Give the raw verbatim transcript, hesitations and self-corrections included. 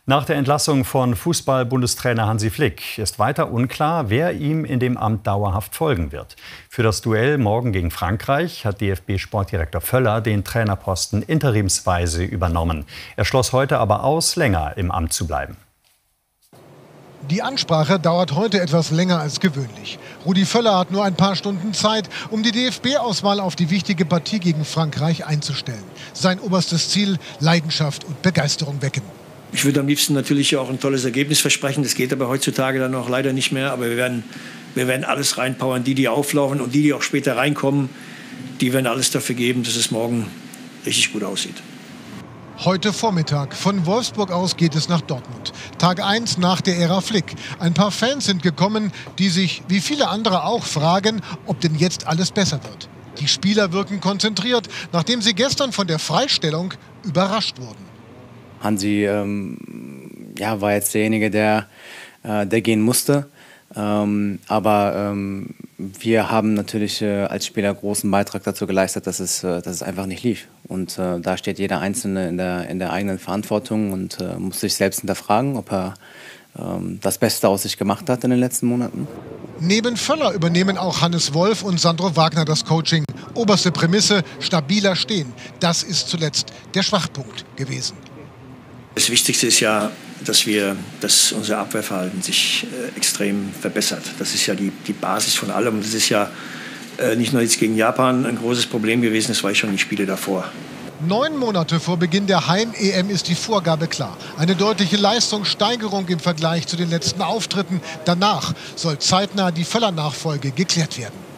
Nach der Entlassung von Fußball-Bundestrainer Hansi Flick ist weiter unklar, wer ihm in dem Amt dauerhaft folgen wird. Für das Duell morgen gegen Frankreich hat D F B-Sportdirektor Völler den Trainerposten interimsweise übernommen. Er schloss heute aber aus, länger im Amt zu bleiben. Die Ansprache dauert heute etwas länger als gewöhnlich. Rudi Völler hat nur ein paar Stunden Zeit, um die D F B-Auswahl auf die wichtige Partie gegen Frankreich einzustellen. Sein oberstes Ziel: Leidenschaft und Begeisterung wecken. Ich würde am liebsten natürlich auch ein tolles Ergebnis versprechen. Das geht aber heutzutage dann auch leider nicht mehr. Aber wir werden, wir werden alles reinpowern. Die, die auflaufen und die, die auch später reinkommen, die werden alles dafür geben, dass es morgen richtig gut aussieht. Heute Vormittag. Von Wolfsburg aus geht es nach Dortmund. Tag eins nach der Ära Flick. Ein paar Fans sind gekommen, die sich, wie viele andere auch, fragen, ob denn jetzt alles besser wird. Die Spieler wirken konzentriert, nachdem sie gestern von der Freistellung überrascht wurden. Hansi ähm, ja, war jetzt derjenige, der, äh, der gehen musste. Ähm, aber ähm, wir haben natürlich äh, als Spieler großen Beitrag dazu geleistet, dass es, äh, dass es einfach nicht lief. Und äh, da steht jeder Einzelne in der, in der eigenen Verantwortung und äh, muss sich selbst hinterfragen, ob er ähm, das Beste aus sich gemacht hat in den letzten Monaten. Neben Völler übernehmen auch Hannes Wolf und Sandro Wagner das Coaching. Oberste Prämisse: stabiler stehen. Das ist zuletzt der Schwachpunkt gewesen. Das Wichtigste ist ja, dass, wir, dass unser Abwehrverhalten sich äh, extrem verbessert. Das ist ja die, die Basis von allem. Und das ist ja äh, nicht nur jetzt gegen Japan ein großes Problem gewesen, das war schon die Spiele davor. Neun Monate vor Beginn der Heim-E M ist die Vorgabe klar. Eine deutliche Leistungssteigerung im Vergleich zu den letzten Auftritten. Danach soll zeitnah die Völler-Nachfolge geklärt werden.